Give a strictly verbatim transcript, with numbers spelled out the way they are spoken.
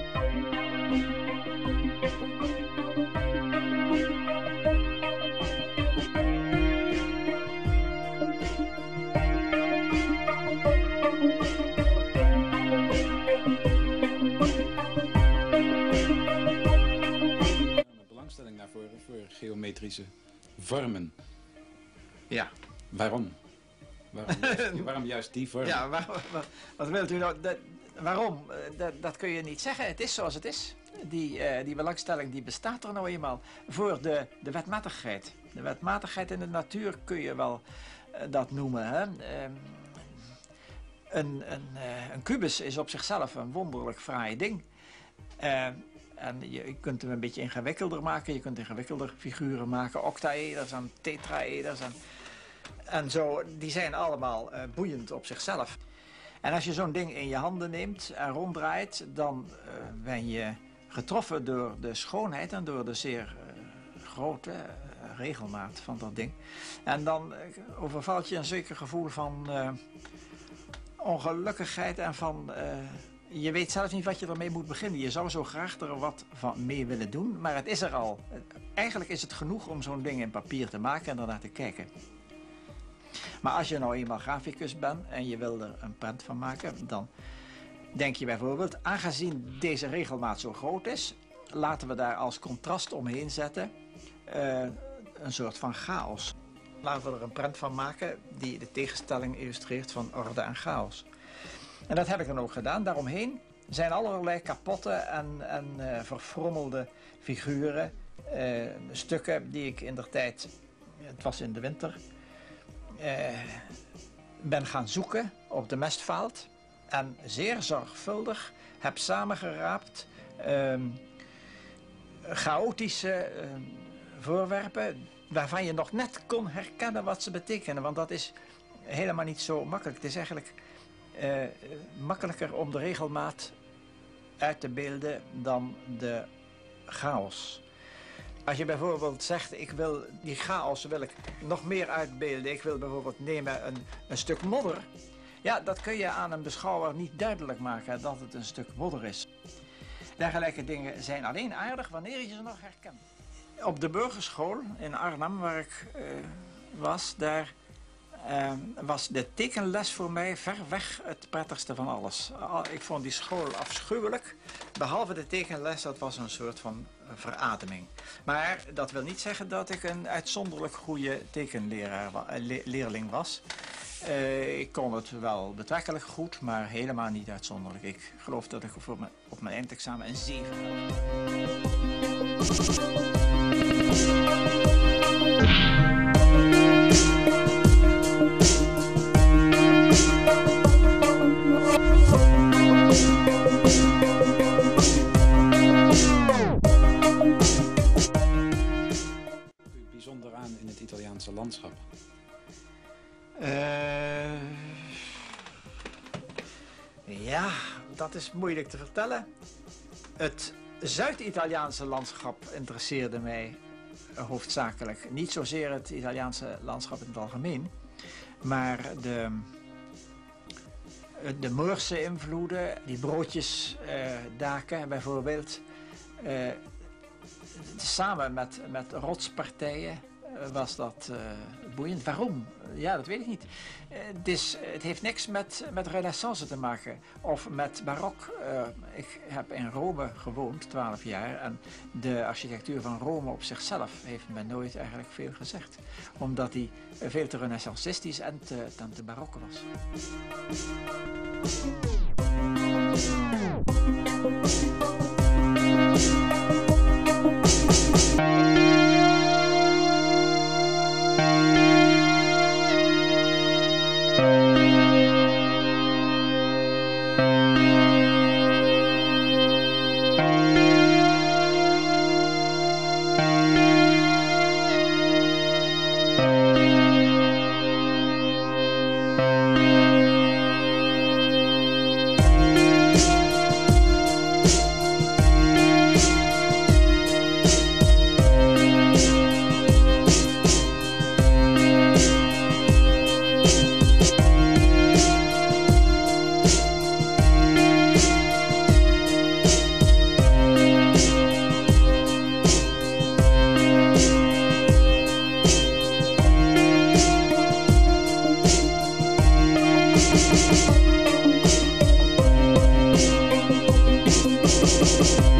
Voor geometrische vormen. Ja. Waarom? Waarom juist, waarom juist die vorm? Ja, waar, wat, wat wilt u nou? Dat, waarom? Dat, dat kun je niet zeggen. Het is zoals het is. Die, uh, die belangstelling die bestaat er nou eenmaal. Voor de, de wetmatigheid. De wetmatigheid in de natuur kun je wel uh, dat noemen. Hè? Uh, een, een, uh, een kubus is op zichzelf een wonderlijk fraai ding. Uh, En je, je kunt hem een beetje ingewikkelder maken. Je kunt ingewikkelder figuren maken. Octaeders en tetraeders en, en zo. Die zijn allemaal uh, boeiend op zichzelf. En als je zo'n ding in je handen neemt en ronddraait, dan uh, ben je getroffen door de schoonheid en door de zeer uh, grote uh, regelmaat van dat ding. En dan uh, overvalt je een zeker gevoel van uh, ongelukkigheid en van... Uh, Je weet zelf niet wat je ermee moet beginnen. Je zou zo graag er wat van mee willen doen, maar het is er al. Eigenlijk is het genoeg om zo'n ding in papier te maken en ernaar te kijken. Maar als je nou eenmaal graficus bent en je wil er een prent van maken, dan denk je bijvoorbeeld, aangezien deze regelmaat zo groot is, laten we daar als contrast omheen zetten uh, een soort van chaos. Laten we er een prent van maken die de tegenstelling illustreert van orde en chaos. En dat heb ik dan ook gedaan. Daaromheen zijn allerlei kapotte en, en uh, verfrommelde figuren. Uh, stukken die ik in der tijd, het was in de winter, uh, ben gaan zoeken op de mestvaalt. En zeer zorgvuldig heb samengeraapt uh, chaotische uh, voorwerpen waarvan je nog net kon herkennen wat ze betekenen. Want dat is helemaal niet zo makkelijk. Het is eigenlijk... Uh, makkelijker om de regelmaat uit te beelden dan de chaos. Als je bijvoorbeeld zegt, ik wil die chaos wil ik nog meer uitbeelden. Ik wil bijvoorbeeld nemen een, een stuk modder. Ja, dat kun je aan een beschouwer niet duidelijk maken dat het een stuk modder is. Dergelijke dingen zijn alleen aardig wanneer je ze nog herkent. Op de burgerschool in Arnhem, waar ik uh, was, daar... Uh, was de tekenles voor mij ver weg het prettigste van alles. Ik vond die school afschuwelijk. Behalve de tekenles, dat was een soort van verademing. Maar dat wil niet zeggen dat ik een uitzonderlijk goede tekenleerling was. Uh, ik kon het wel betrekkelijk goed, maar helemaal niet uitzonderlijk. Ik geloof dat ik voor mijn, op mijn eindexamen een zeven had. Bijzonder aan in het Italiaanse landschap? Uh, ja, dat is moeilijk te vertellen. Het Zuid-Italiaanse landschap interesseerde mij hoofdzakelijk. Niet zozeer het Italiaanse landschap in het algemeen, maar de, de Moorse invloeden, die broodjesdaken uh, bijvoorbeeld. Uh, samen met, met rotspartijen uh, was dat uh, boeiend. Waarom? Ja, dat weet ik niet. Uh, het, is, het heeft niks met, met renaissance te maken of met barok. Uh, ik heb in Rome gewoond, twaalf jaar, en de architectuur van Rome op zichzelf heeft me nooit eigenlijk veel gezegd. Omdat die veel te renaissancistisch en te, te, te barok was. Thank you.